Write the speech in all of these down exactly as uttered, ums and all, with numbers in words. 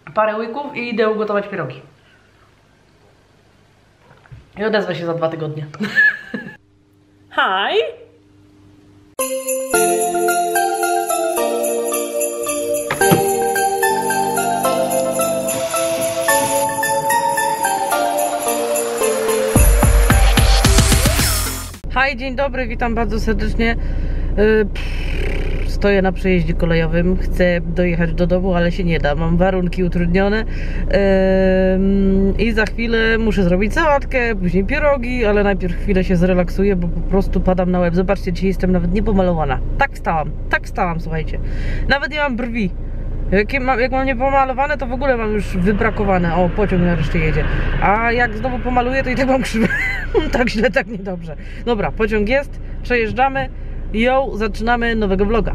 parę łyków i idę ugotować pierogi. I odezwę się za dwa tygodnie. Hi! Hi, dzień dobry, witam bardzo serdecznie. Stoję na przejeździe kolejowym, chcę dojechać do domu, ale się nie da, mam warunki utrudnione i za chwilę muszę zrobić sałatkę, później pierogi, ale najpierw chwilę się zrelaksuję, bo po prostu padam na łeb. Zobaczcie, dzisiaj jestem nawet niepomalowana. Tak wstałam, tak wstałam, słuchajcie. Nawet nie mam brwi. Jak mam, jak mam niepomalowane, to w ogóle mam już wybrakowane. O, pociąg nareszcie jedzie. A jak znowu pomaluję, to i tak mam krzywe. Tak źle, tak niedobrze. Dobra, pociąg jest, przejeżdżamy. Jo, zaczynamy nowego vloga.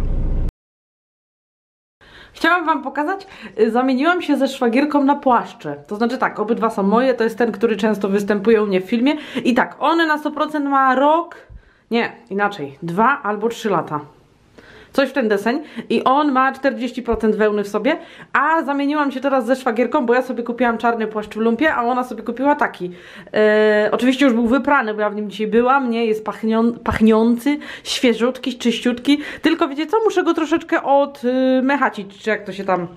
Chciałam wam pokazać, zamieniłam się ze szwagierką na płaszcze. To znaczy tak, obydwa są moje, to jest ten, który często występuje u mnie w filmie. I tak, one na sto procent ma rok, nie, inaczej, dwa albo trzy lata. Coś w ten deseń. I on ma czterdzieści procent wełny w sobie. A zamieniłam się teraz ze szwagierką, bo ja sobie kupiłam czarny płaszcz w lumpie, a ona sobie kupiła taki. Eee, oczywiście już był wyprany, bo ja w nim dzisiaj byłam. Nie, jest pachnią, pachniący, świeżutki, czyściutki. Tylko wiecie co, muszę go troszeczkę odmechacić, czy jak to się tam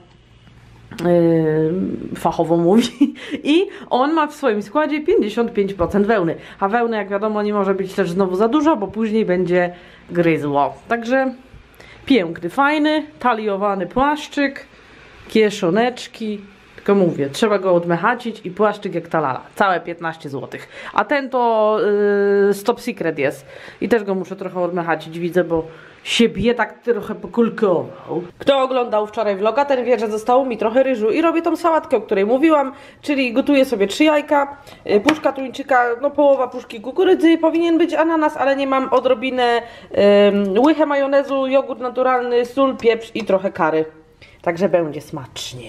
Yy, fachowo mówi. I on ma w swoim składzie pięćdziesiąt pięć procent wełny. A wełny, jak wiadomo, nie może być też znowu za dużo, bo później będzie gryzło. Także piękny, fajny, taliowany płaszczyk, kieszoneczki. Tylko mówię, trzeba go odmechacić i płaszczyk jak talala. Całe piętnaście złotych. A ten to yy, Stop Secret jest. I też go muszę trochę odmechacić, widzę, bo się bije, tak trochę pokulkował. Kto oglądał wczoraj vloga, ten wie, że zostało mi trochę ryżu i robię tą sałatkę, o której mówiłam, czyli gotuję sobie trzy jajka, yy, puszka tuńczyka, no połowa puszki kukurydzy, powinien być ananas, ale nie mam, odrobinę yy, łychę majonezu, jogurt naturalny, sól, pieprz i trochę kary. Także będzie smacznie.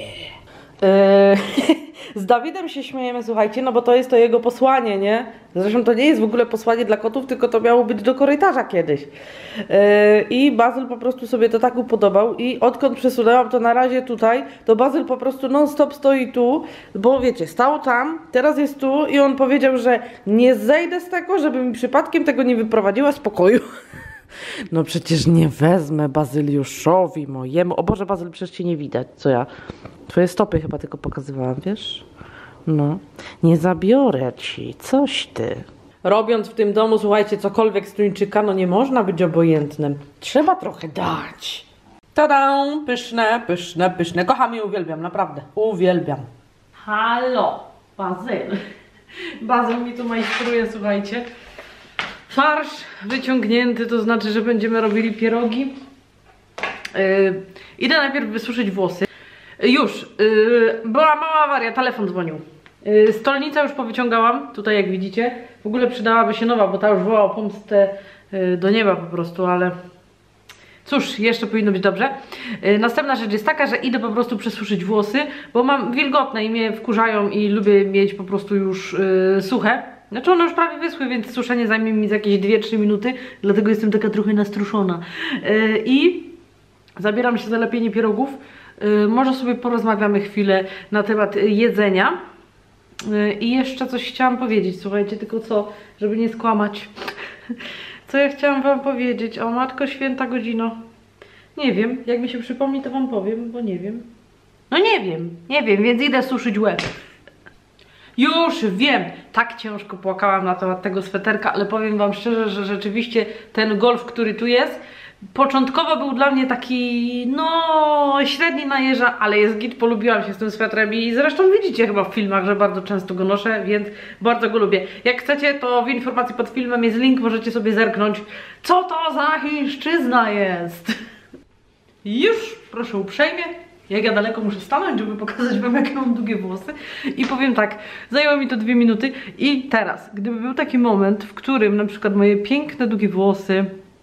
Z Dawidem się śmiejemy, słuchajcie, no bo to jest to jego posłanie, nie? Zresztą to nie jest w ogóle posłanie dla kotów, tylko to miało być do korytarza kiedyś. I Bazyl po prostu sobie to tak upodobał i odkąd przesunęłam to na razie tutaj, to Bazyl po prostu non stop stoi tu, bo wiecie, stał tam, teraz jest tu i on powiedział, że nie zejdę z tego, żeby mi przypadkiem tego nie wyprowadziła z pokoju. No przecież nie wezmę Bazyliuszowi mojemu. O Boże, Bazyl, przecież cię nie widać, co ja... Twoje stopy chyba tylko pokazywałam, wiesz? No, nie zabiorę ci, coś ty. Robiąc w tym domu, słuchajcie, cokolwiek z tuńczyka, no nie można być obojętnym. Trzeba trochę dać. Tada! Pyszne, pyszne, pyszne. Kocham i uwielbiam, naprawdę. Uwielbiam. Halo, Bazyl. Bazyl mi tu majstruje, słuchajcie. Farsz wyciągnięty, to znaczy, że będziemy robili pierogi. Yy, idę najpierw wysuszyć włosy. Już, yy, była mała awaria, telefon dzwonił. Yy, stolnicę już powyciągałam, tutaj jak widzicie. W ogóle przydałaby się nowa, bo ta już woła o pomstę yy, do nieba po prostu, ale cóż, jeszcze powinno być dobrze. Yy, następna rzecz jest taka, że idę po prostu przesuszyć włosy, bo mam wilgotne i mnie wkurzają i lubię mieć po prostu już yy, suche. Znaczy one już prawie wyschły, więc suszenie zajmie mi za jakieś dwie trzy minuty, dlatego jestem taka trochę nastruszona. Yy, I zabieram się za lepienie pierogów. Yy, może sobie porozmawiamy chwilę na temat jedzenia. Yy, I jeszcze coś chciałam powiedzieć, słuchajcie, tylko co, żeby nie skłamać. Co ja chciałam wam powiedzieć? O Matko Święta godzino. Nie wiem, jak mi się przypomni, to wam powiem, bo nie wiem. No nie wiem, nie wiem, więc idę suszyć łeb. Już wiem, tak ciężko płakałam na temat tego sweterka, ale powiem wam szczerze, że rzeczywiście ten golf, który tu jest, początkowo był dla mnie taki, no, średni na jeża, ale jest git, polubiłam się z tym swetrem i zresztą widzicie chyba w filmach, że bardzo często go noszę, więc bardzo go lubię. Jak chcecie, to w informacji pod filmem jest link, możecie sobie zerknąć, co to za chińszczyzna jest. Już, proszę uprzejmie. Jak ja daleko muszę stanąć, żeby pokazać wam, jakie mam długie włosy. I powiem tak, zajęło mi to dwie minuty. I teraz, gdyby był taki moment, w którym na przykład moje piękne, długie włosy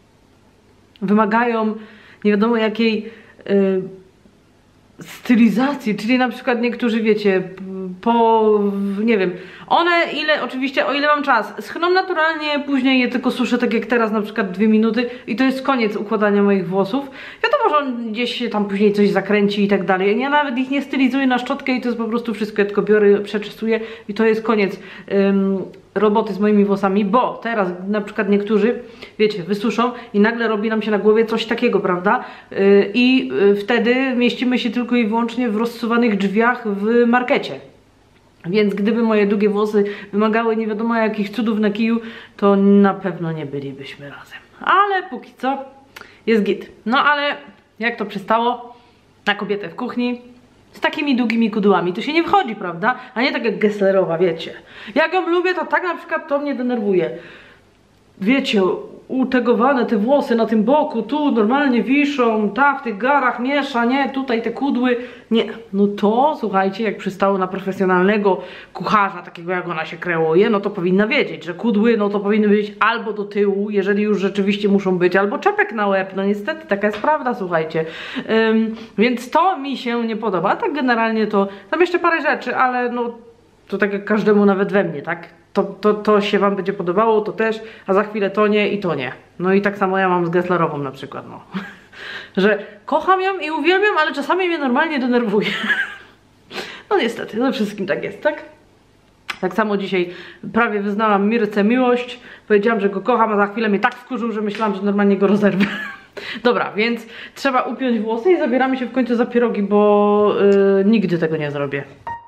wymagają nie wiadomo jakiej yy, stylizacji, czyli na przykład niektórzy, wiecie, po, nie wiem, one ile, oczywiście o ile mam czas, schną naturalnie, później je tylko suszę tak jak teraz, na przykład dwie minuty i to jest koniec układania moich włosów. Wiadomo, że on gdzieś się tam później coś zakręci i tak dalej. Ja nawet ich nie stylizuję na szczotkę i to jest po prostu wszystko, ja tylko biorę, przeczesuję i to jest koniec ym, roboty z moimi włosami, bo teraz na przykład niektórzy, wiecie, wysuszą i nagle robi nam się na głowie coś takiego, prawda? Yy, I yy, wtedy mieścimy się tylko i wyłącznie w rozsuwanych drzwiach w markecie. Więc gdyby moje długie włosy wymagały nie wiadomo jakich cudów na kiju, to na pewno nie bylibyśmy razem. Ale póki co jest git. No ale jak to przystało na kobietę w kuchni z takimi długimi kudłami, to się nie wchodzi, prawda? A nie tak jak Gesslerowa, wiecie. Jak ją lubię, to tak na przykład to mnie denerwuje. Wiecie, utegowane te włosy na tym boku, tu normalnie wiszą, ta w tych garach miesza, nie, tutaj te kudły, nie. No to, słuchajcie, jak przystało na profesjonalnego kucharza, takiego jak ona się kreuje, no to powinna wiedzieć, że kudły, no to powinny być albo do tyłu, jeżeli już rzeczywiście muszą być, albo czepek na łeb, no niestety, taka jest prawda, słuchajcie. Ym, więc to mi się nie podoba, a tak generalnie to, tam jeszcze parę rzeczy, ale no, to tak jak każdemu nawet we mnie, tak? To, to, to się wam będzie podobało, to też, a za chwilę to nie i to nie. No i tak samo ja mam z Gesslerową na przykład, no. Że kocham ją i uwielbiam, ale czasami mnie normalnie denerwuje. No niestety, ze wszystkim tak jest, tak? Tak samo dzisiaj prawie wyznałam Mirce miłość, powiedziałam, że go kocham, a za chwilę mnie tak wkurzył, że myślałam, że normalnie go rozerwę. Dobra, więc trzeba upiąć włosy i zabieramy się w końcu za pierogi, bo yy, nigdy tego nie zrobię.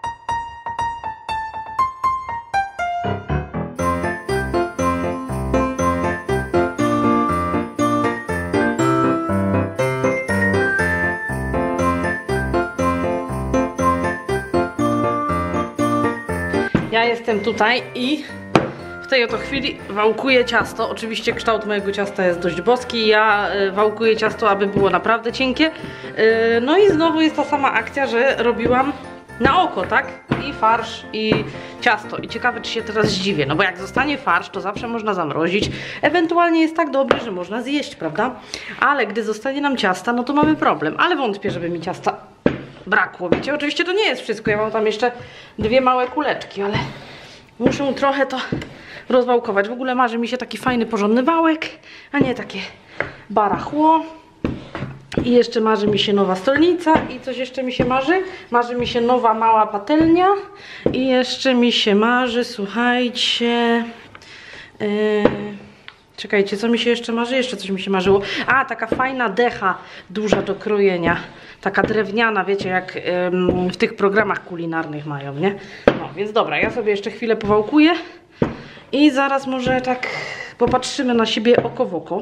Ja jestem tutaj i w tej oto chwili wałkuję ciasto. Oczywiście kształt mojego ciasta jest dość boski. Ja wałkuję ciasto, aby było naprawdę cienkie. No i znowu jest ta sama akcja, że robiłam na oko, tak? I farsz, i ciasto. I ciekawe, czy się teraz zdziwię. No bo jak zostanie farsz, to zawsze można zamrozić. Ewentualnie jest tak dobry, że można zjeść, prawda? Ale gdy zostanie nam ciasta, no to mamy problem. Ale wątpię, żeby mi ciasta brakło, wiecie? Oczywiście to nie jest wszystko, ja mam tam jeszcze dwie małe kuleczki, ale muszę trochę to rozwałkować. W ogóle marzy mi się taki fajny, porządny wałek, a nie takie barachło. I jeszcze marzy mi się nowa stolnica i coś jeszcze mi się marzy. Marzy mi się nowa mała patelnia i jeszcze mi się marzy, słuchajcie... Yy... Czekajcie, co mi się jeszcze marzy? Jeszcze coś mi się marzyło. A, taka fajna decha duża do krojenia. Taka drewniana, wiecie, jak ym, w tych programach kulinarnych mają, nie? No, więc dobra, ja sobie jeszcze chwilę powałkuję i zaraz może tak popatrzymy na siebie oko w oko.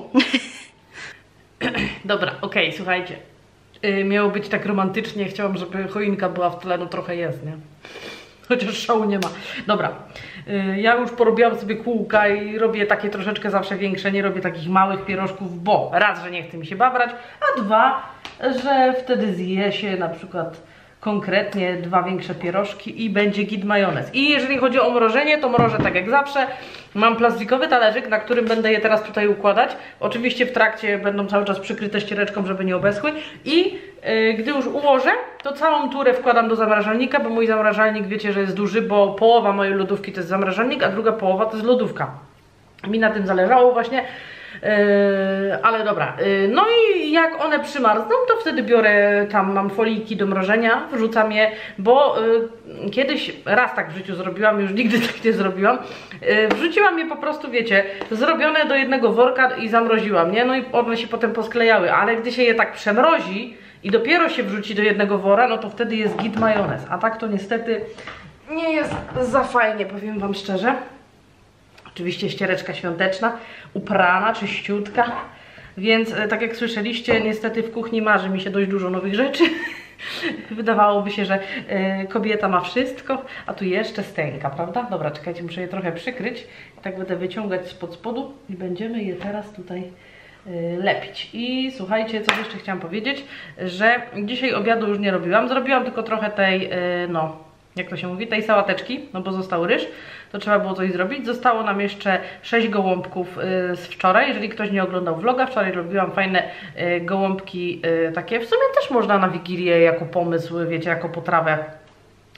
Dobra, okej, okay, słuchajcie. Yy, miało być tak romantycznie, chciałam, żeby choinka była w tle, no trochę jest, nie? Chociaż szału nie ma. Dobra, yy, ja już porobiłam sobie kółka i robię takie troszeczkę zawsze większe, nie robię takich małych pierożków, bo raz, że nie chce mi się babrać, a dwa, że wtedy zje się na przykład konkretnie dwa większe pierożki i będzie git majonez. I jeżeli chodzi o mrożenie, to mrożę tak jak zawsze. Mam plastikowy talerzyk, na którym będę je teraz tutaj układać. Oczywiście w trakcie będą cały czas przykryte ściereczką, żeby nie obeschły. I yy, gdy już ułożę, to całą turę wkładam do zamrażalnika, bo mój zamrażalnik, wiecie, że jest duży, bo połowa mojej lodówki to jest zamrażalnik, a druga połowa to jest lodówka. Mi na tym zależało właśnie. Yy, ale dobra, yy, no i jak one przymarzną, to wtedy biorę, tam mam foliki do mrożenia, wrzucam je, bo yy, kiedyś raz tak w życiu zrobiłam, już nigdy tak nie zrobiłam, yy, wrzuciłam je po prostu, wiecie, zrobione do jednego worka i zamroziłam, nie? No i one się potem posklejały, ale gdy się je tak przemrozi i dopiero się wrzuci do jednego wora, no to wtedy jest git majonez, a tak to niestety nie jest za fajnie, powiem wam szczerze. Oczywiście ściereczka świąteczna, uprana, czyściutka, więc tak jak słyszeliście, niestety w kuchni marzy mi się dość dużo nowych rzeczy. Wydawałoby się, że y, kobieta ma wszystko, a tu jeszcze stęka, prawda? Dobra, czekajcie, muszę je trochę przykryć. Tak będę wyciągać spod spodu i będziemy je teraz tutaj y, lepić. I słuchajcie, co jeszcze chciałam powiedzieć, że dzisiaj obiadu już nie robiłam. Zrobiłam tylko trochę tej, y, no, jak to się mówi, tej sałateczki, no bo został ryż. To trzeba było coś zrobić. Zostało nam jeszcze sześć gołąbków yy, z wczoraj. Jeżeli ktoś nie oglądał vloga, wczoraj robiłam fajne yy, gołąbki yy, takie. W sumie też można na Wigilię jako pomysł, wiecie, jako potrawę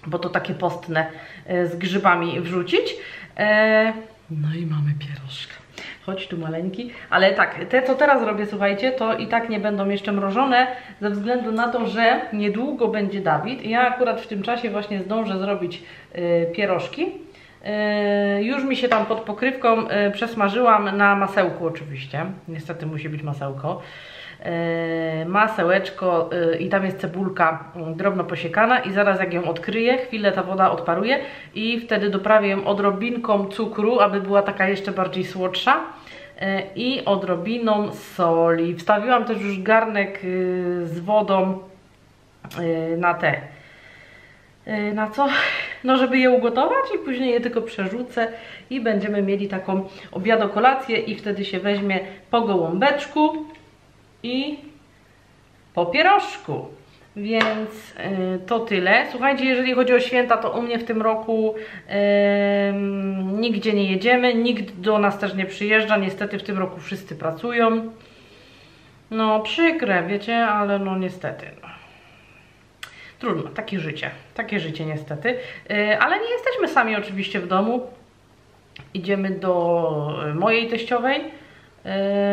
bo to takie postne z grzybami wrzucić. No i mamy pierożka. Chodź tu maleńki. Ale tak, te co teraz robię, słuchajcie, to i tak nie będą jeszcze mrożone, ze względu na to, że niedługo będzie Dawid. Ja akurat w tym czasie właśnie zdążę zrobić y, pierożki. Y, już mi się tam pod pokrywką y, przesmażyłam na masełku oczywiście. Niestety musi być masełko. Yy, masełeczko yy, i tam jest cebulka yy, drobno posiekana i zaraz jak ją odkryję, chwilę ta woda odparuje i wtedy doprawię ją odrobinką cukru, aby była taka jeszcze bardziej słodsza yy, i odrobiną soli. Wstawiłam też już garnek yy, z wodą yy, na te yy, na co? No żeby je ugotować i później je tylko przerzucę i będziemy mieli taką obiadokolację i wtedy się weźmie po gołąbeczku i po pierożku. Więc yy, to tyle. Słuchajcie, jeżeli chodzi o święta, to u mnie w tym roku yy, nigdzie nie jedziemy, nikt do nas też nie przyjeżdża. Niestety w tym roku wszyscy pracują. No przykre, wiecie, ale no niestety. No. Trudno, takie życie. Takie życie niestety. Yy, ale nie jesteśmy sami oczywiście w domu. Idziemy do mojej teściowej yy,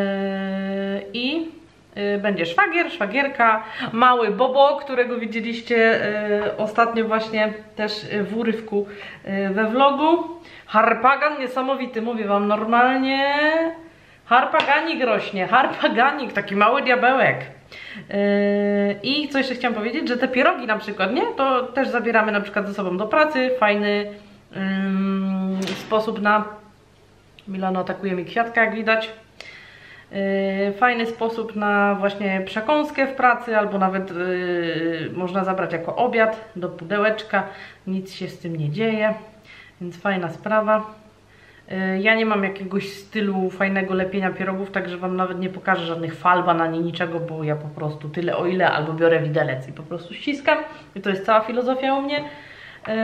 i będzie szwagier, szwagierka, mały Bobo, którego widzieliście y, ostatnio właśnie też w urywku y, we vlogu. Harpagan niesamowity, mówię wam, normalnie harpaganik rośnie, harpaganik, taki mały diabełek. Yy, I co jeszcze chciałam powiedzieć, że te pierogi na przykład, nie? To też zabieramy na przykład ze sobą do pracy, fajny yy, sposób na... Milano atakuje mi kwiatka, jak widać. Fajny sposób na właśnie przekąskę w pracy, albo nawet yy, można zabrać jako obiad do pudełeczka, nic się z tym nie dzieje, więc fajna sprawa. Yy, ja nie mam jakiegoś stylu fajnego lepienia pierogów, także wam nawet nie pokażę żadnych falban ani niczego, bo ja po prostu tyle o ile, albo biorę widelec i po prostu ściskam i to jest cała filozofia u mnie. Yy,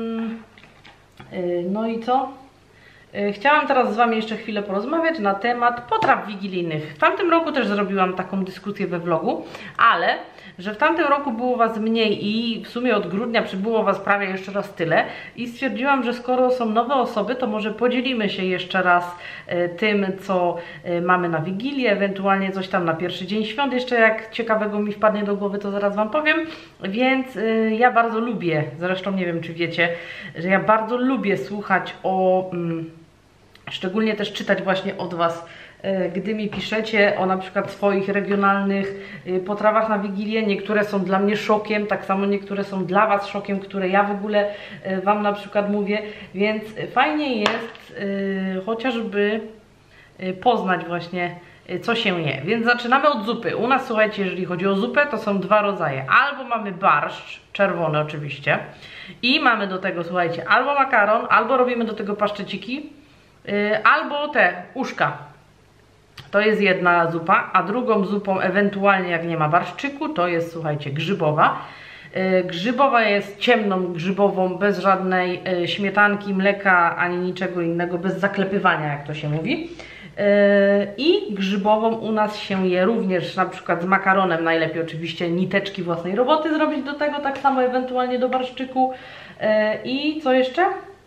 yy, no i co? Chciałam teraz z wami jeszcze chwilę porozmawiać na temat potraw wigilijnych. W tamtym roku też zrobiłam taką dyskusję we vlogu, ale że w tamtym roku było was mniej i w sumie od grudnia przybyło was prawie jeszcze raz tyle i stwierdziłam, że skoro są nowe osoby, to może podzielimy się jeszcze raz tym, co mamy na Wigilię, ewentualnie coś tam na pierwszy dzień świąt, jeszcze jak ciekawego mi wpadnie do głowy, to zaraz wam powiem. Więc ja bardzo lubię, zresztą nie wiem czy wiecie, że ja bardzo lubię słuchać o... Szczególnie też czytać właśnie od was, gdy mi piszecie o na przykład swoich regionalnych potrawach na Wigilię. Niektóre są dla mnie szokiem, tak samo niektóre są dla was szokiem, które ja w ogóle wam na przykład mówię. Więc fajnie jest chociażby poznać właśnie, co się je. Więc zaczynamy od zupy. U nas, słuchajcie, jeżeli chodzi o zupę, to są dwa rodzaje. Albo mamy barszcz, czerwony oczywiście, i mamy do tego, słuchajcie, albo makaron, albo robimy do tego paszczeciki, albo te uszka. To jest jedna zupa, a drugą zupą, ewentualnie jak nie ma barszczyku, to jest, słuchajcie, grzybowa. Grzybowa jest ciemną grzybową, bez żadnej śmietanki, mleka, ani niczego innego, bez zaklepywania, jak to się mówi. I grzybową u nas się je również na przykład z makaronem, najlepiej oczywiście niteczki własnej roboty zrobić do tego, tak samo ewentualnie do barszczyku. I co jeszcze?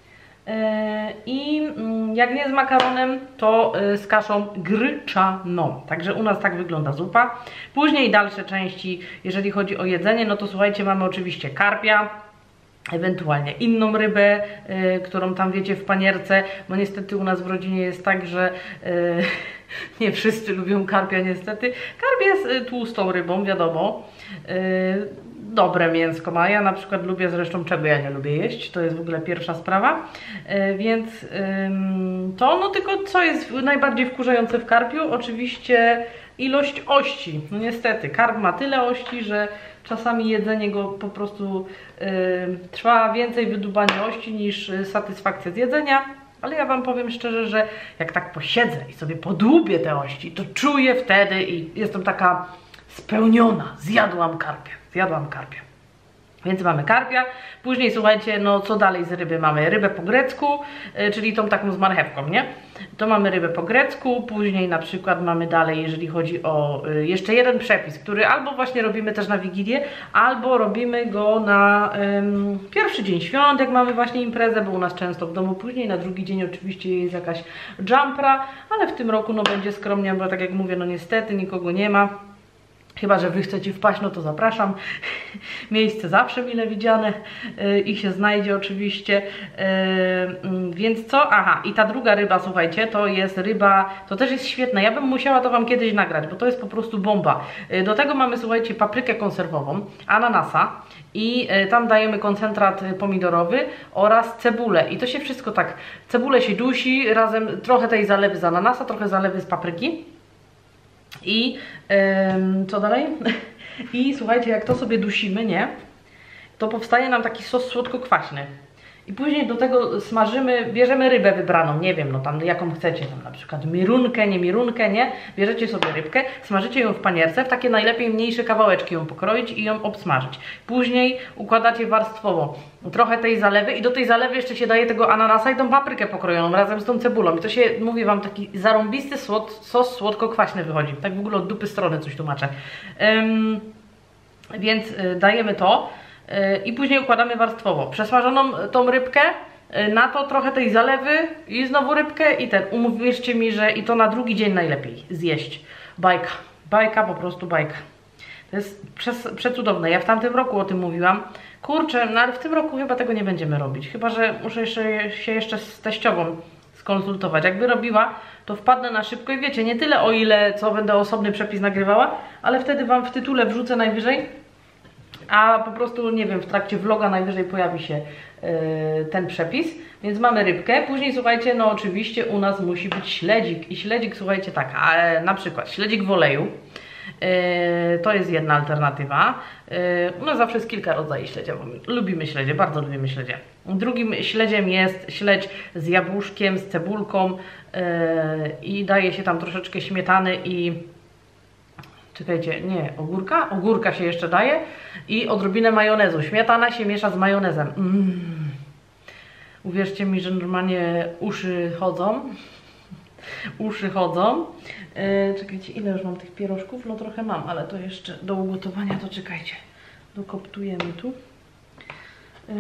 I jak nie z makaronem, to z kaszą gryczaną. Także u nas tak wygląda zupa. Później dalsze części, jeżeli chodzi o jedzenie, no to słuchajcie, mamy oczywiście karpia, ewentualnie inną rybę, y, którą tam wiecie w panierce, bo niestety u nas w rodzinie jest tak, że y, nie wszyscy lubią karpia niestety. Karp jest y, tłustą rybą, wiadomo. Y, dobre mięsko ma. Ja na przykład lubię, zresztą czego ja nie lubię jeść, to jest w ogóle pierwsza sprawa. Y, więc y, to, no tylko co jest najbardziej wkurzające w karpiu? Oczywiście ilość ości. No niestety, karp ma tyle ości, że czasami jedzenie go po prostu y, trwa więcej wydubania ości niż satysfakcja z jedzenia. Ale ja wam powiem szczerze, że jak tak posiedzę i sobie podłubię te ości, to czuję wtedy i jestem taka spełniona. Zjadłam karpia, zjadłam karpia. Więc mamy karpia. Później słuchajcie, no co dalej z ryby? Mamy rybę po grecku, y, czyli tą taką z marchewką, nie? to mamy rybę po grecku, później na przykład mamy dalej, jeżeli chodzi o y, jeszcze jeden przepis, który albo właśnie robimy też na Wigilię, albo robimy go na ym, pierwszy dzień świąt, jak mamy właśnie imprezę, bo u nas często w domu później, na drugi dzień oczywiście jest jakaś jumpra, ale w tym roku no będzie skromnie, bo tak jak mówię, no niestety nikogo nie ma. Chyba że wy chcecie wpaść, no to zapraszam. Miejsce zawsze mile widziane yy, i się znajdzie oczywiście. Yy, więc co? Aha, i ta druga ryba, słuchajcie, to jest ryba, to też jest świetna. Ja bym musiała to wam kiedyś nagrać, bo to jest po prostu bomba. Yy, do tego mamy, słuchajcie, paprykę konserwową, ananasa i yy, tam dajemy koncentrat pomidorowy oraz cebulę. I to się wszystko tak, cebulę się dusi, razem trochę tej zalewy z ananasa, trochę zalewy z papryki. I ym, co dalej? I słuchajcie, jak to sobie dusimy, nie? To powstaje nam taki sos słodko-kwaśny. I później do tego smażymy, bierzemy rybę wybraną, nie wiem, no tam jaką chcecie, tam na przykład mirunkę, nie mirunkę, nie? Bierzecie sobie rybkę, smażycie ją w panierce, w takie najlepiej mniejsze kawałeczki ją pokroić i ją obsmażyć. Później układacie warstwowo trochę tej zalewy i do tej zalewy jeszcze się daje tego ananasa i tą paprykę pokrojoną razem z tą cebulą. I to się, mówię wam, taki zarąbisty słod, sos słodko-kwaśny wychodzi. Tak w ogóle od dupy strony coś tłumaczę. Ym, więc y, dajemy to. I później układamy warstwowo. Przesmażoną tą rybkę, na to trochę tej zalewy i znowu rybkę i ten. Umówiliście mi, że i to na drugi dzień najlepiej zjeść. Bajka. Bajka, po prostu bajka. To jest przecudowne. Ja w tamtym roku o tym mówiłam. Kurczę, no ale w tym roku chyba tego nie będziemy robić. Chyba że muszę jeszcze, się jeszcze z teściową skonsultować. Jakby robiła, to wpadnę na szybko i wiecie, nie tyle o ile, co będę osobny przepis nagrywała, ale wtedy wam w tytule wrzucę najwyżej. A po prostu, nie wiem, w trakcie vloga najwyżej pojawi się yy, ten przepis. Więc mamy rybkę. Później, słuchajcie, no oczywiście u nas musi być śledzik. I śledzik, słuchajcie, tak, a, na przykład śledzik w oleju. Yy, to jest jedna alternatywa. Yy, u nas zawsze jest kilka rodzajów śledzia, bo lubimy śledzie, bardzo lubimy śledzie. Drugim śledziem jest śledź z jabłuszkiem, z cebulką yy, i daje się tam troszeczkę śmietany i... Czekajcie, nie, ogórka? Ogórka się jeszcze daje i odrobinę majonezu. Śmietana się miesza z majonezem. Mm. Uwierzcie mi, że normalnie uszy chodzą. Uszy chodzą. Yy, czekajcie, ile już mam tych pierożków? No trochę mam, ale to jeszcze do ugotowania, to czekajcie. Dokoptujemy tu. Yy.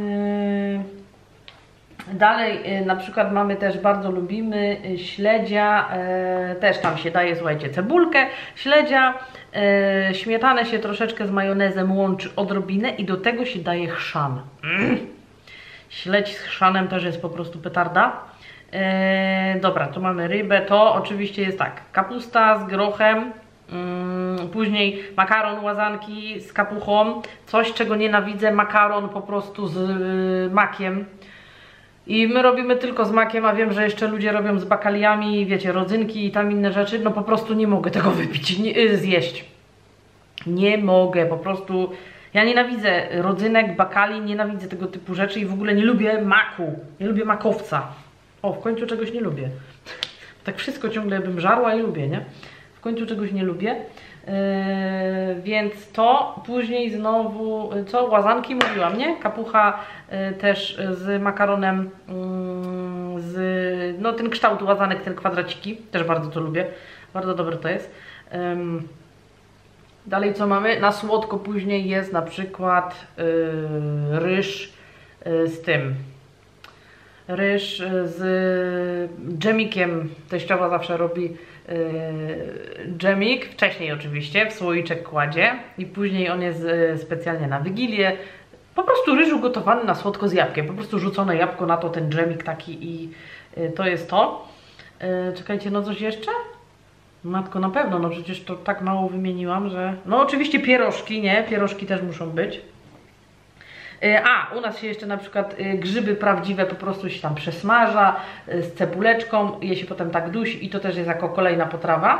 Dalej yy, na przykład mamy też, bardzo lubimy yy, śledzia, yy, też tam się daje, słuchajcie, cebulkę, śledzia, yy, śmietanę się troszeczkę z majonezem łączy odrobinę i do tego się daje chrzan. Mm. Śledź z chrzanem też jest po prostu petarda. Yy, dobra, tu mamy rybę, to oczywiście jest tak, kapusta z grochem, yy, później makaron, łazanki z kapuchą, coś czego nienawidzę, makaron po prostu z yy, makiem. I my robimy tylko z makiem, a wiem, że jeszcze ludzie robią z bakaliami, wiecie, rodzynki i tam inne rzeczy. No po prostu nie mogę tego wypić, nie, zjeść. Nie mogę, po prostu... Ja nienawidzę rodzynek, bakali, nienawidzę tego typu rzeczy i w ogóle nie lubię maku. Nie lubię makowca. O, w końcu czegoś nie lubię. Tak wszystko ciągle bym żarła i lubię, nie? W końcu czegoś nie lubię. Yy, więc to później znowu, co? Łazanki mówiłam, nie? Kapucha yy, też z makaronem, yy, z, no ten kształt łazanek, ten kwadraciki, też bardzo to lubię, bardzo dobre to jest. Yy, dalej co mamy? Na słodko później jest na przykład yy, ryż yy, z tym, ryż z dżemikiem, teściowa zawsze robi dżemik, wcześniej oczywiście, w słoiczek kładzie i później on jest specjalnie na Wigilię. Po prostu ryż ugotowany na słodko z jabłkiem, po prostu rzucone jabłko na to, ten dżemik taki i to jest to. Czekajcie, no coś jeszcze? Matko, na pewno, no przecież to tak mało wymieniłam, że... No oczywiście pierożki, nie? Pierożki też muszą być. A, u nas się jeszcze na przykład grzyby prawdziwe po prostu się tam przesmaża z cebuleczką, je się potem tak dusi i to też jest jako kolejna potrawa.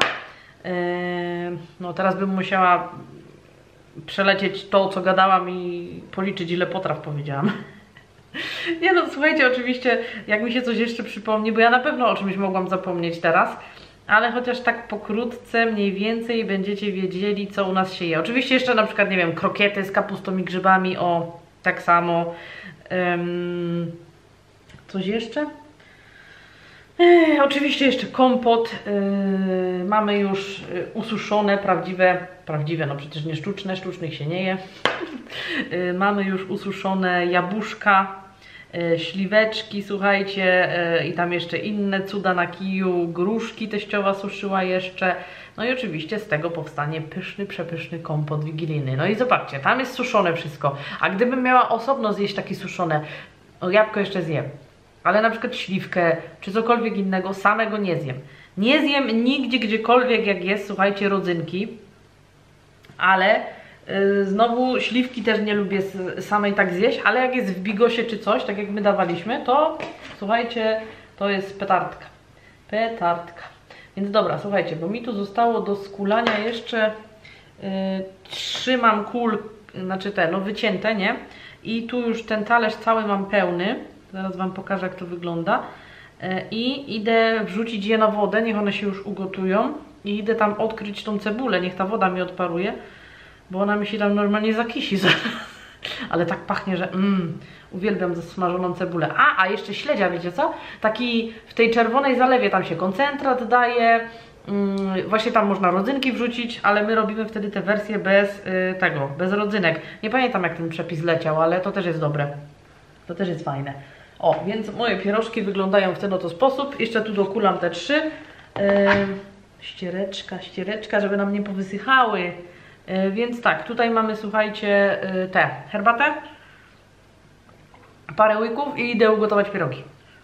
No teraz bym musiała przelecieć to, co gadałam i policzyć, ile potraw powiedziałam. Nie no, słuchajcie, oczywiście jak mi się coś jeszcze przypomni, bo ja na pewno o czymś mogłam zapomnieć teraz, ale chociaż tak pokrótce mniej więcej będziecie wiedzieli, co u nas się je. Oczywiście jeszcze na przykład, nie wiem, krokiety z kapustą i grzybami, o... Tak samo. Um, coś jeszcze? E, oczywiście jeszcze kompot. E, mamy już e, ususzone, prawdziwe, prawdziwe, no przecież nie sztuczne, sztucznych się nie je. E, mamy już ususzone jabłuszka, e, śliweczki, słuchajcie, e, i tam jeszcze inne cuda na kiju, gruszki teściowa suszyła jeszcze. No i oczywiście z tego powstanie pyszny, przepyszny kompot wigilijny. No i zobaczcie, tam jest suszone wszystko. A gdybym miała osobno zjeść takie suszone, o jabłko jeszcze zjem, ale na przykład śliwkę, czy cokolwiek innego, samego nie zjem. Nie zjem nigdzie, gdziekolwiek jak jest, słuchajcie, rodzynki, ale yy, znowu śliwki też nie lubię samej tak zjeść, ale jak jest w bigosie czy coś, tak jak my dawaliśmy, to słuchajcie, to jest petardka. Petardka. Więc dobra, słuchajcie, bo mi tu zostało do skulania jeszcze yy, trzymam kul, znaczy te, no wycięte, nie? I tu już ten talerz cały mam pełny. Zaraz Wam pokażę, jak to wygląda. I idę wrzucić je na wodę, niech one się już ugotują. I idę tam odkryć tą cebulę, niech ta woda mi odparuje, bo ona mi się tam normalnie zakisi. Ale tak pachnie, że mm, uwielbiam zasmażoną cebulę. A, a jeszcze śledzia, wiecie co? Taki w tej czerwonej zalewie tam się koncentrat daje. Mm, właśnie tam można rodzynki wrzucić, ale my robimy wtedy te wersje bez y, tego, bez rodzynek. Nie pamiętam, jak ten przepis leciał, ale to też jest dobre. To też jest fajne. O, więc moje pierożki wyglądają w ten oto sposób. Jeszcze tu dokulam te trzy. Yy, ściereczka, ściereczka, żeby nam nie powysychały. Yy, więc tak, tutaj mamy, słuchajcie, yy, tę herbatę. Parę łyków i idę ugotować pierogi.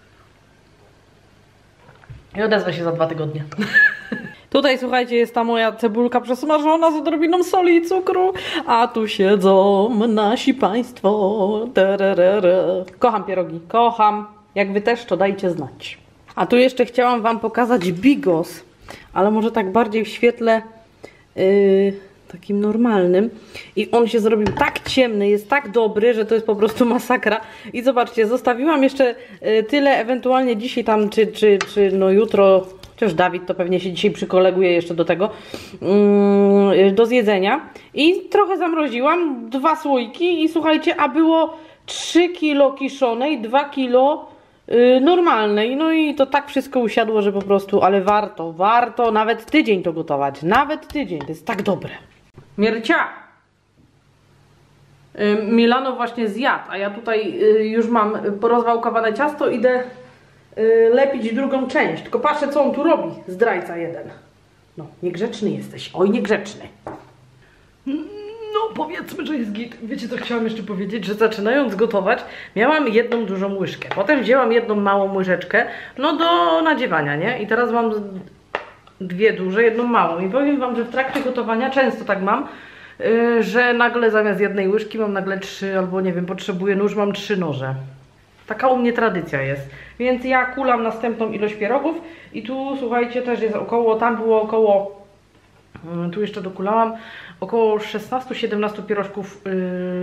I odezwę się za dwa tygodnie. Tutaj, słuchajcie, jest ta moja cebulka przesmażona z odrobiną soli i cukru, a tu siedzą nasi państwo. Tererere. Kocham pierogi, kocham. Jak wy też, to dajcie znać. A tu jeszcze chciałam Wam pokazać bigos, ale może tak bardziej w świetle yy, takim normalnym. I on się zrobił tak ciemny, jest tak dobry, że to jest po prostu masakra. I zobaczcie, zostawiłam jeszcze yy, tyle, ewentualnie dzisiaj tam, czy, czy, czy no jutro... Chociaż Dawid to pewnie się dzisiaj przykoleguje jeszcze do tego, yy, do zjedzenia. I trochę zamroziłam, dwa słoiki i słuchajcie, a było trzy kilo kiszonej, dwa kilo yy, normalnej. No i to tak wszystko usiadło, że po prostu, ale warto, warto nawet tydzień to gotować. Nawet tydzień, to jest tak dobre. Miercia! Yy, Milano właśnie zjadł, a ja tutaj yy, już mam porozwałkowane ciasto, idę lepić drugą część. Tylko patrzę, co on tu robi. Zdrajca jeden. No, niegrzeczny jesteś. Oj, niegrzeczny. No, powiedzmy, że jest git. Wiecie, co chciałam jeszcze powiedzieć? Że zaczynając gotować, miałam jedną dużą łyżkę. Potem wzięłam jedną małą łyżeczkę, no do nadziewania, nie? I teraz mam dwie duże, jedną małą. I powiem Wam, że w trakcie gotowania często tak mam, yy, że nagle zamiast jednej łyżki mam nagle trzy, albo nie wiem, potrzebuję nóż, mam trzy noże. Taka u mnie tradycja jest. Więc ja kulam następną ilość pierogów i tu, słuchajcie, też jest około, tam było około, tu jeszcze dokulałam, około szesnastu siedemnastu pierożków yy,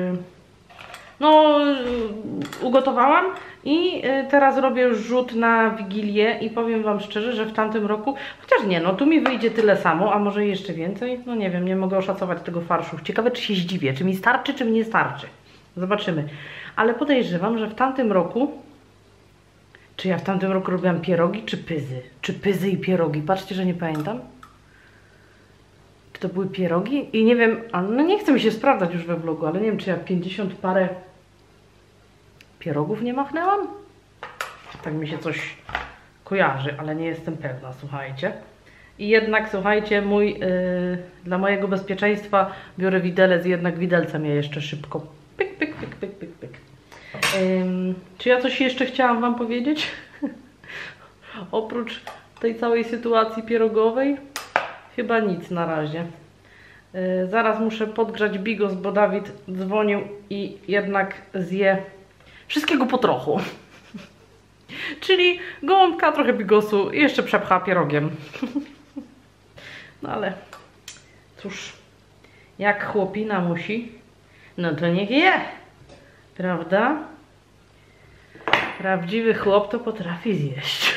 no yy, ugotowałam i yy, teraz robię już rzut na Wigilię i powiem Wam szczerze, że w tamtym roku, chociaż nie, no tu mi wyjdzie tyle samo, a może jeszcze więcej, no nie wiem, nie mogę oszacować tego farszu. Ciekawe, czy się zdziwię, czy mi starczy, czy mi nie starczy. Zobaczymy. Ale podejrzewam, że w tamtym roku, czy ja w tamtym roku robiłam pierogi, czy pyzy? Czy pyzy i pierogi? Patrzcie, że nie pamiętam. Czy to były pierogi? I nie wiem, no nie chcę mi się sprawdzać już we vlogu, ale nie wiem, czy ja pięćdziesiąt parę pierogów nie machnęłam? Tak mi się coś kojarzy, ale nie jestem pewna, słuchajcie. I jednak, słuchajcie, mój, yy, dla mojego bezpieczeństwa biorę widelec i jednak widelcem je jeszcze szybko. Pyk, pyk, pyk, pyk, pyk, pyk. Ym, czy ja coś jeszcze chciałam Wam powiedzieć? Oprócz tej całej sytuacji pierogowej? Chyba nic na razie. Yy, zaraz muszę podgrzać bigos, bo Dawid dzwonił i jednak zje wszystkiego po trochu. Czyli gołąbka, trochę bigosu i jeszcze przepcha pierogiem. No ale cóż, jak chłopina musi, no to niech je. Prawda? Prawdziwy chłop to potrafi zjeść.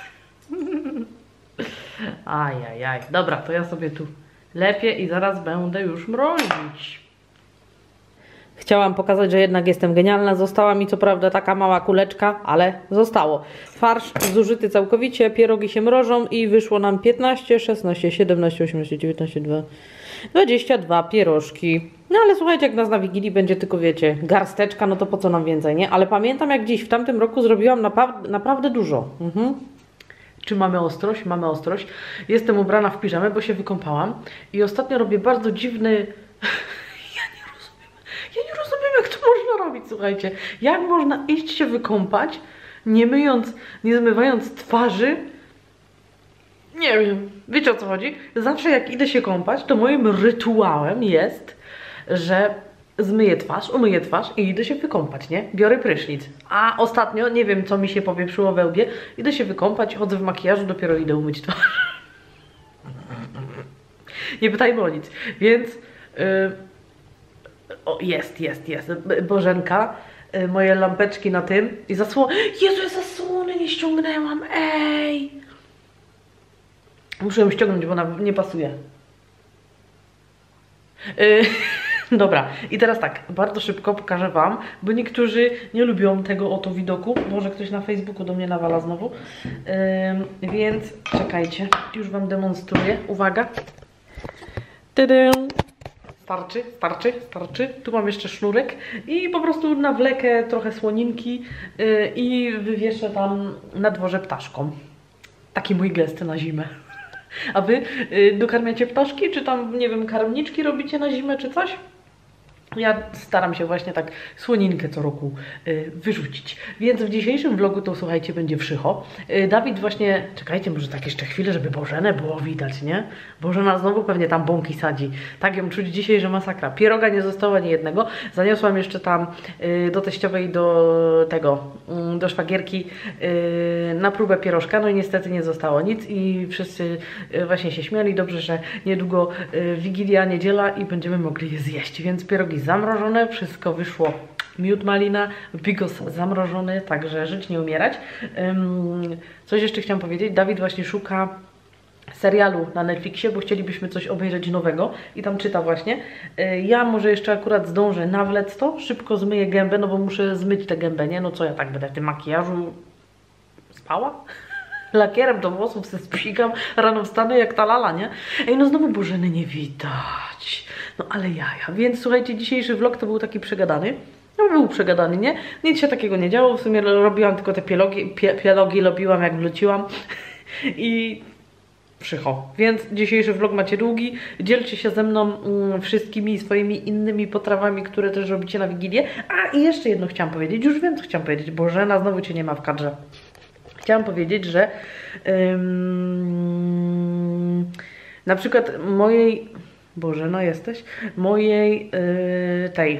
Ajajaj. Dobra, to ja sobie tu lepię i zaraz będę już mrozić. Chciałam pokazać, że jednak jestem genialna. Została mi co prawda taka mała kuleczka, ale zostało. Farsz zużyty całkowicie, pierogi się mrożą i wyszło nam piętnaście, szesnaście, siedemnaście, osiemnaście, dziewiętnaście, dwadzieścia dwa pierożki. No ale słuchajcie, jak nas na Wigilii będzie tylko, wiecie, garsteczka, no to po co nam więcej, nie? Ale pamiętam jak dziś, w tamtym roku zrobiłam naprawdę, naprawdę dużo. Mhm. Czy mamy ostrość? Mamy ostrość. Jestem ubrana w piżamę, bo się wykąpałam. I ostatnio robię bardzo dziwny... ja nie rozumiem. Ja nie rozumiem, jak to można robić, słuchajcie. Jak można iść się wykąpać, nie myjąc, nie zmywając twarzy? Nie wiem. Wiecie, o co chodzi? Zawsze jak idę się kąpać, to moim rytuałem jest, że zmyję twarz, umyję twarz i idę się wykąpać, nie? Biorę prysznic. A ostatnio, nie wiem co mi się powieprzyło we łbie, idę się wykąpać, chodzę w makijażu, dopiero idę umyć twarz. Nie pytajmy o nic. Więc... Yy... O, jest, jest, jest. Bożenka, yy, moje lampeczki na tym i zasłony. Jezu, ja zasłony nie ściągnęłam, ej! Muszę ją ściągnąć, bo ona nie pasuje. Yy... Dobra, i teraz tak, bardzo szybko pokażę wam, bo niektórzy nie lubią tego oto widoku. Może ktoś na Facebooku do mnie nawala znowu. Yy, więc czekajcie, już wam demonstruję. Uwaga. Tadam. Starczy, starczy, starczy. Tu mam jeszcze sznurek i po prostu nawlekę trochę słoninki yy, i wywieszę tam na dworze ptaszkom. Taki mój gest na zimę. A wy yy, dokarmiacie ptaszki, czy tam, nie wiem, karmniczki robicie na zimę, czy coś? Ja staram się właśnie tak słoninkę co roku y, wyrzucić. Więc w dzisiejszym vlogu to, słuchajcie, będzie wszycho. Y, Dawid właśnie... Czekajcie, może tak jeszcze chwilę, żeby Bożenę było widać, nie? Bożena znowu pewnie tam bąki sadzi. Tak ją czuć dzisiaj, że masakra. Pieroga nie zostało ani jednego. Zaniosłam jeszcze tam y, do teściowej, do tego, y, do szwagierki y, na próbę pierożka. No i niestety nie zostało nic i wszyscy y, właśnie się śmiali. Dobrze, że niedługo y, Wigilia, niedziela i będziemy mogli je zjeść. Więc pierogi zamrożone, wszystko wyszło, miód malina, bigos zamrożony, także żyć nie umierać. Um, coś jeszcze chciałam powiedzieć, Dawid właśnie szuka serialu na Netflixie, bo chcielibyśmy coś obejrzeć nowego i tam czyta właśnie. Ja może jeszcze akurat zdążę nawlec to, szybko zmyję gębę, no bo muszę zmyć tę gębę, nie? No co ja tak będę w tym makijażu spała? Lakierem do włosów se spsikam, rano wstanę jak ta lala, nie? Ej, no znowu Bożeny nie widać. No ale jaja. Więc słuchajcie, dzisiejszy vlog to był taki przegadany. No był przegadany, nie? Nic się takiego nie działo. W sumie robiłam tylko te pielogi, pie, pielogi robiłam jak wróciłam. I przycho. Więc dzisiejszy vlog macie długi. Dzielcie się ze mną mm, wszystkimi swoimi innymi potrawami, które też robicie na Wigilię. A i jeszcze jedno chciałam powiedzieć. Już wiem, co chciałam powiedzieć. Bożena, znowu cię nie ma w kadrze. Chciałam powiedzieć, że ym, na przykład mojej... Bożena, jesteś? Mojej yy, tej...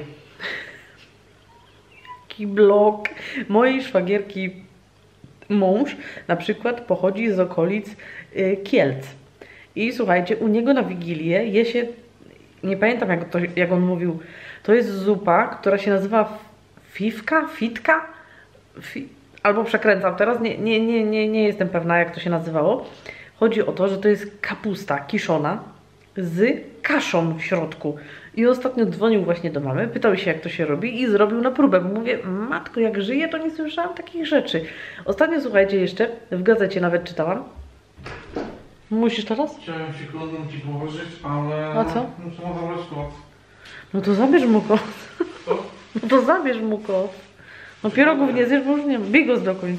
blog mojej szwagierki mąż na przykład pochodzi z okolic yy, Kielc. I słuchajcie, u niego na Wigilię je się... Nie pamiętam jak, to, jak on mówił. To jest zupa, która się nazywa fifka? Fitka? Fi Albo przekręcam teraz, nie, nie, nie, nie, nie jestem pewna jak to się nazywało. Chodzi o to, że to jest kapusta kiszona z kaszą w środku. I ostatnio dzwonił właśnie do mamy, pytał się jak to się robi i zrobił na próbę. Mówię, matko, jak żyję, to nie słyszałam takich rzeczy. Ostatnio, słuchajcie, jeszcze w gazecie nawet czytałam. Musisz teraz? Chciałem sekundę ci położyć, ale... A co? Muszę mu zabrać kot. No to zabierz mu kot. Co? No to zabierz mu kot. No pierogów nie zjesz, bo już nie ma. Bigos dokończ.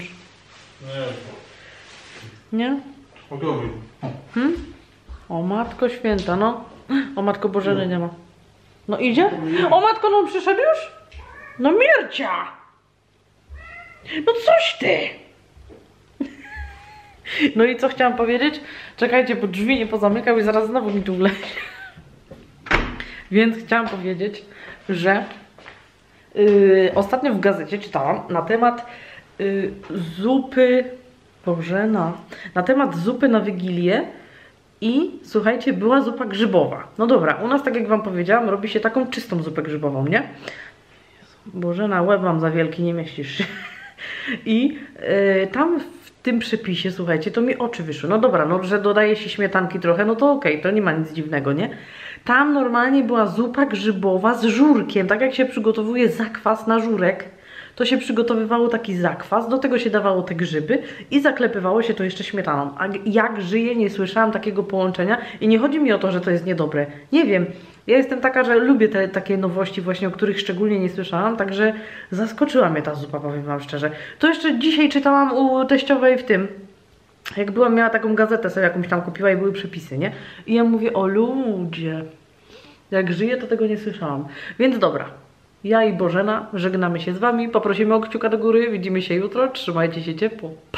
Nie. Nie? Gotowy. Hmm? O matko święta, no. O matko Bożeny nie ma. No idzie? O matko, no przyszedł już? No Mircia! No coś ty! No i co chciałam powiedzieć? Czekajcie, bo drzwi nie pozamykał i zaraz znowu mi tu wlezie. Więc chciałam powiedzieć, że Yy, ostatnio w gazecie czytałam na temat yy, zupy Bożena, na temat zupy na Wigilię i słuchajcie, była zupa grzybowa. No dobra, u nas tak jak wam powiedziałam, robi się taką czystą zupę grzybową, nie? Bożena, łeb mam za wielki, nie mieścisz się. I yy, tam w tym przepisie, słuchajcie, to mi oczy wyszły. No dobra, no że dodaje się śmietanki trochę, no to okej, okay, to nie ma nic dziwnego, nie? Tam normalnie była zupa grzybowa z żurkiem, tak jak się przygotowuje zakwas na żurek. To się przygotowywało taki zakwas, do tego się dawało te grzyby i zaklepywało się to jeszcze śmietaną. A jak żyję, nie słyszałam takiego połączenia i nie chodzi mi o to, że to jest niedobre. Nie wiem, ja jestem taka, że lubię te takie nowości właśnie, o których szczególnie nie słyszałam, także zaskoczyła mnie ta zupa, powiem wam szczerze. To jeszcze dzisiaj czytałam u teściowej w tym, jak byłam, miała taką gazetę sobie jakąś tam kupiła i były przepisy, nie? I ja mówię, o ludzie, jak żyję, to tego nie słyszałam. Więc dobra. Ja i Bożena żegnamy się z wami, poprosimy o kciuka do góry, widzimy się jutro, trzymajcie się ciepło.